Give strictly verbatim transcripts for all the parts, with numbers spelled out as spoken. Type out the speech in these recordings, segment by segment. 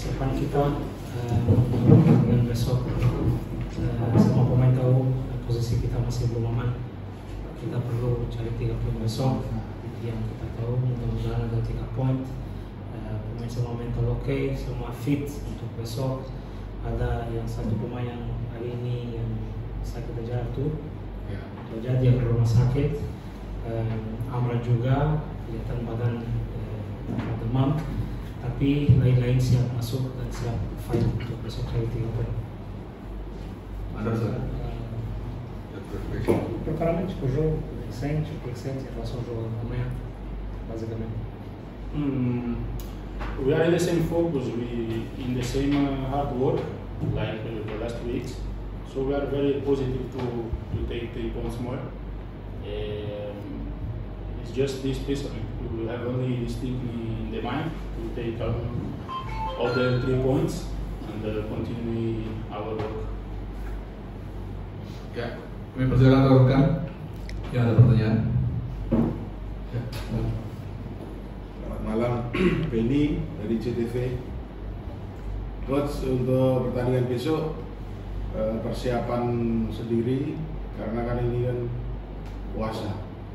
persiapan kita uh, dengan besok uh, semua pemain tahu uh, posisi kita masih belum aman. Kita perlu cari tiga poin besok. Yang kita tahu mudah-mudahan ada tiga poin. Uh, pemain semua mental oke, okay, semua fit untuk besok. Ada yang satu pemain yang hari ini yang sakit aja tuh, ya. Dia ke rumah sakit. Uh, Amra juga kelihatan badan uh, demam, tapi lain-lain siap masuk dan siap fight untuk besok hari tiga poin. Preparamento para o jogo recente, o que sente em relação ao jogo amanhã, basicamente? Mm, we are in the same focus, we in the same uh, hard work like uh, the last weeks. So we are very positive to to take three points more. Um, it's just this piece of it. We have only this thing in the mind to take um, all the three points and uh, continue our work. Ya, kami persilakan rekan yang ada pertanyaan. Ya. Selamat malam, Benny dari C T V. Coach, untuk pertandingan besok persiapan sendiri karena kan ini kan puasa,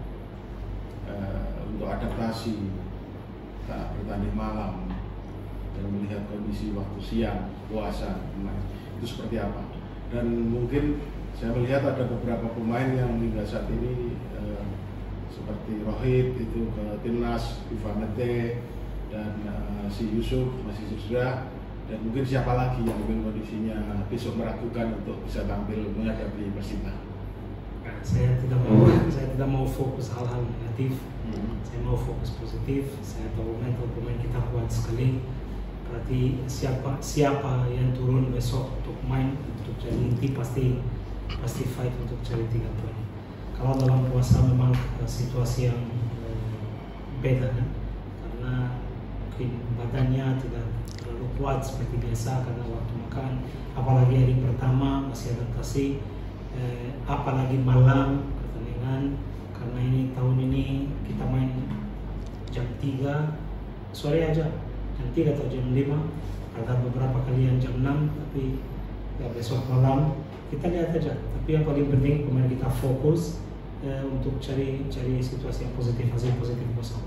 untuk adaptasi saat bertanding malam dan melihat kondisi waktu siang puasa itu seperti apa, dan mungkin saya melihat ada beberapa pemain yang hingga saat ini eh, seperti Rohit itu ke timnas, Ivanete dan eh, si Yusuf masih cedera, dan mungkin siapa lagi yang mungkin kondisinya besok meragukan untuk bisa tampil menghadapi Persita. Nah, saya tidak mau saya tidak mau fokus hal-hal negatif, hmm. saya mau fokus positif. Saya tahu mental pemain kita kuat sekali. Berarti siapa siapa yang turun besok untuk main untuk jadi inti pasti pasti fight untuk cari tiga poin. Kalau dalam puasa memang uh, situasi yang uh, beda kan, karena mungkin badannya tidak terlalu kuat seperti biasa karena waktu makan, apalagi hari pertama masih adaptasi, uh, apalagi malam pertandingan, karena ini tahun ini kita main jam tiga sore aja, jam tiga atau jam lima, ada beberapa kali yang jam enam, tapi ya besok malam kita lihat aja. Tapi yang paling penting pemain kita fokus eh, untuk cari cari situasi yang positif, hasil positif besok.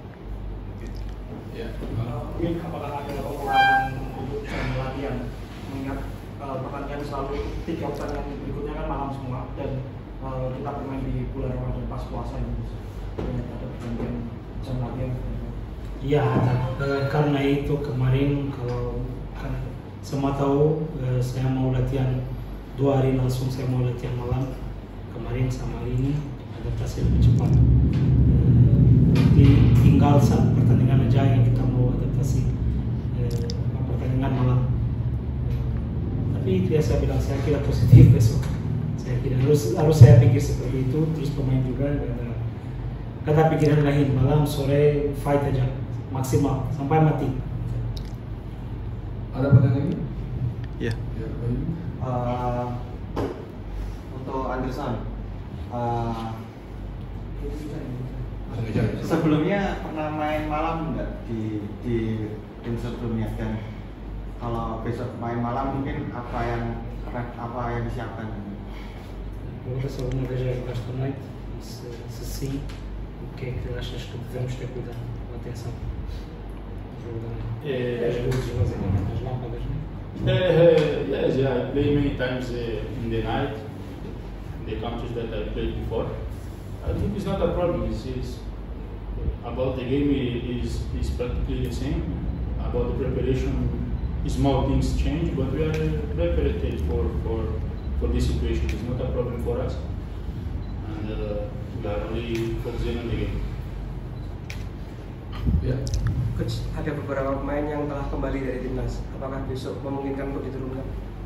Ya. Mungkin apakah ada pengurangan untuk latihan, mengingat uh, pertandingan selalu tiga pertandingan berikutnya kan malam semua, dan uh, kita bermain di bulan Ramadan pas puasa ini, ada pertandingan jam latihan. Iya, eh, karena itu kemarin kalau kan semua tahu eh, saya mau latihan dua hari langsung, saya mau latihan malam kemarin sama hari ini adaptasi lebih cepat. Eh, tinggal saat pertandingan aja yang kita mau adaptasi eh, pertandingan malam. Eh, tapi itu ya saya bilang, saya kira positif besok. Saya kira harus harus saya pikir seperti itu, terus pemain juga ada kata pikiran lain, malam sore fight aja maksimal sampai mati. Ada pertanyaan lagi? Ya. Ya, Uh, untuk Anderson, uh, sebelumnya pernah main malam enggak di di tim sebelumnya, dan kalau besok main malam mungkin apa yang apa yang disiapkan? Agora só uma vez já jogaste à noite, se, se sim, o que é que achas que devemos ter cuidado com atenção? As luzes, basicamente, as lâmpadas, né? Uh, uh, yes, yeah, I play many times uh, in the night in the countries that I played before. I think it's not a problem. It's, it's about the game is is practically the same. About the preparation, small things change, but we are prepared for for for this situation. It's not a problem for us, and uh, we are only focusing on the game. Ya. Coach, ada beberapa pemain yang telah kembali dari timnas. Apakah besok memungkinkan untuk diturunkan?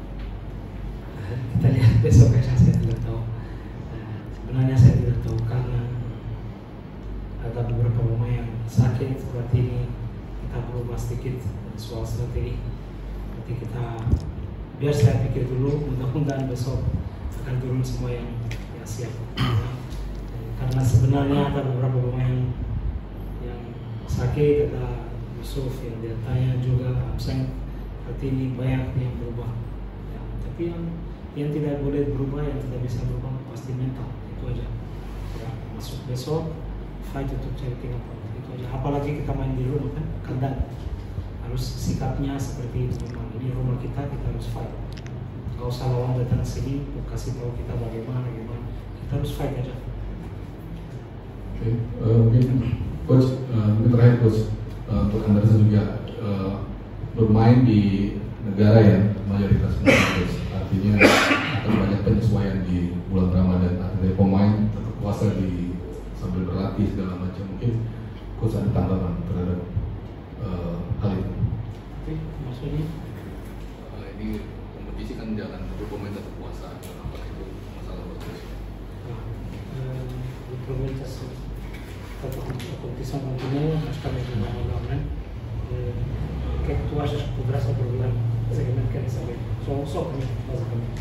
Kita lihat besok ya, saya tidak tahu. Sebenarnya saya tidak tahu karena ada beberapa pemain yang sakit seperti ini. Kita perlu bahas sedikit soal strategi. Nanti kita biar saya pikir dulu. Mudah-mudahan besok akan turun semua yang, yang siap. Karena sebenarnya ada beberapa pemain sakit, ada Yusuf yang dia tanya juga absen, berarti ini banyak yang berubah. Ya, tapi yang yang tidak boleh berubah, yang tidak bisa berubah pasti mental, itu aja. Ya, masuk besok, fight untuk cari tiga poin, itu aja. Apalagi kita main di rumah kan, kandang, harus sikapnya seperti itu. Memang ini rumah kita, kita harus fight. Gak usah lawan datang sini, kasih tahu kita bagaimana, bagaimana. Kita harus fight aja. Oke, okay. uh, mungkin coach, uh, mungkin terakhir coach, uh, untuk Anderson juga uh, bermain di negara yang mayoritas muslim, artinya akan banyak penyesuaian di bulan Ramadan. Artinya pemain tetap puasa di sambil berlatih segala macam. Mungkin coach ada tanggapan terhadap uh, hal itu. Oke, maksudnya? Uh, ini kompetisi kan jalan, tapi pemain tetap puasa. Apakah itu masalah buat coach? Nah, eh, implementasi satu competição continua, nós estamos no Ramadan. O que é que tu achas que poderá ser o problema? Basicamente, querem saber. Só, só para mim, basicamente.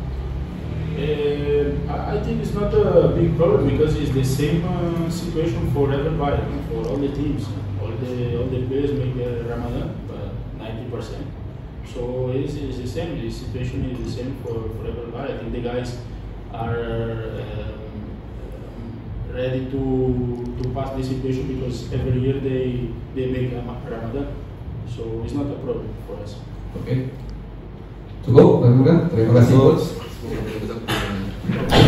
Uh, I I think it's not a big problem because it's the same uh, situation for everybody, for all the teams. All the all the players make uh, Ramadan, but ninety percent. So it's, it's the same. The situation is the same for, for everybody. I think the guys are um, ready to to pass the situation because every year they they make Ramadan. So it's not a problem for us. Oke, okay. Cukup, terima kasih coach.